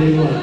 dari luar.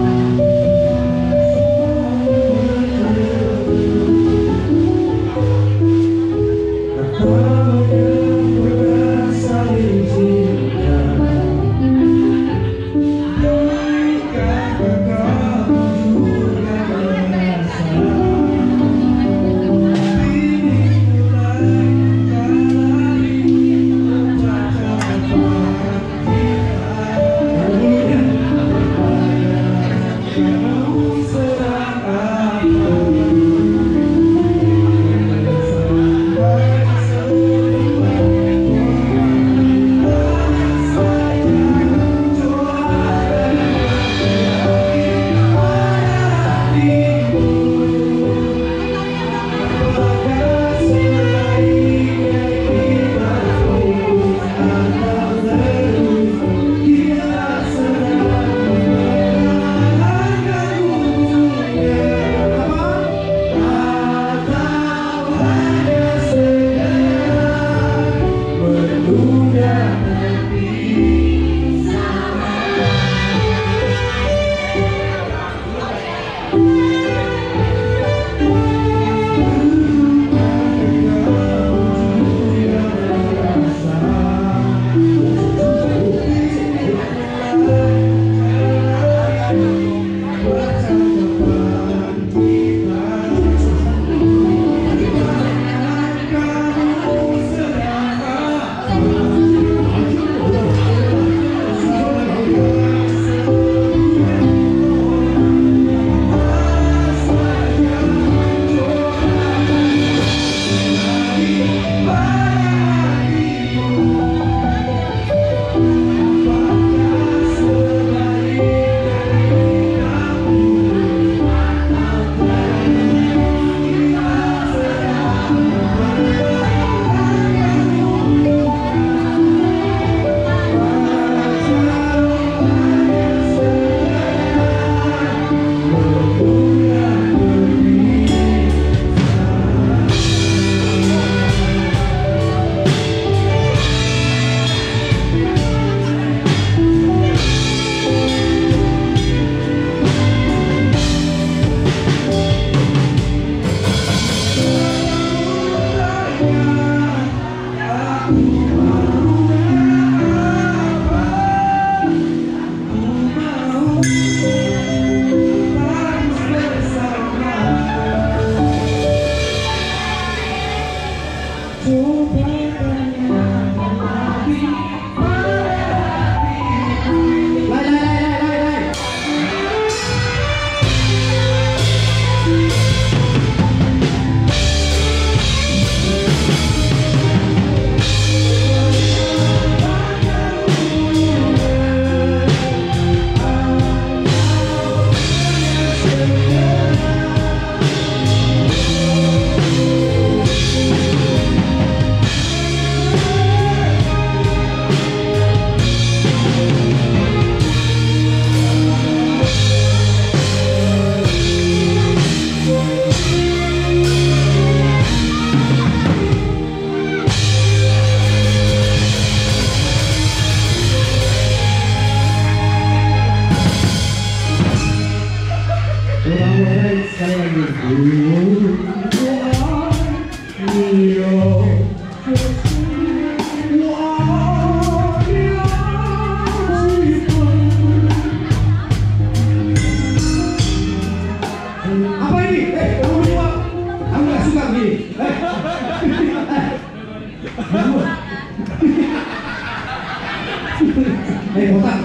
Hei botak.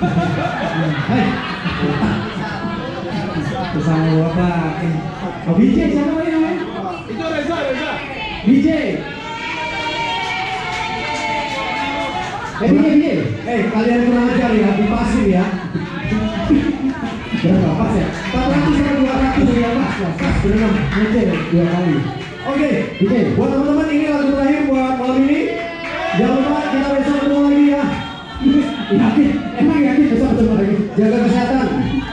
Hei botak. Bersama bapak. Oh BJ siapa ini namanya? Itu Reza. BJ. BJ. Kalian kurang ajar ya, dipasin ya. Berapa pas ya? 400 sama 200 ya pas. Pas benar ngecek 2 kali. Oke, BJ. Buat teman-teman ini lagu terakhir buat malam ini. Jangan lupa kita besok ketemu lagi ya. Yakin besok ketemu lagi. Jaga kesehatan.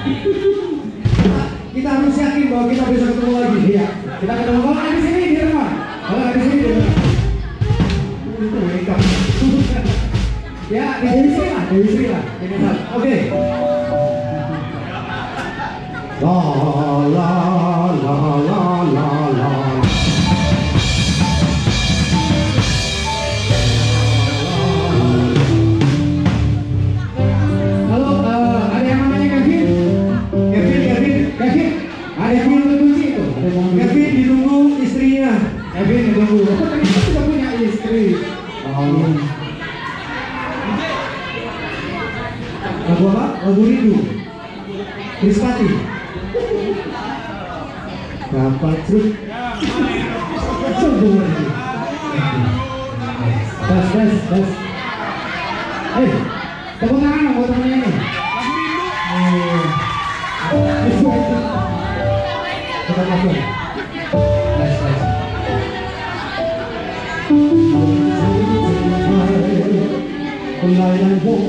Kita harus yakin bahwa kita bisa ketemu lagi. Iya. Kita ketemu kalau di sini di rumah. Kalau di sini di rumah. Itu mereka. Ya, Dewi Sri lah. Oke. La la la la la la. Halo, ada yang namanya Kevin? Kevin, ada yang mau kunci itu? Kevin ditunggu istrinya. Kevin ditunggu. Oh, ternyata sudah punya istri. Oh. Lagu apa? Lagu Rindu. Krispati. Dapat truk. Sombong lagi. Tes. Tepuk tangan dong buat temennya ini. Kita masuk. Tes. Kembali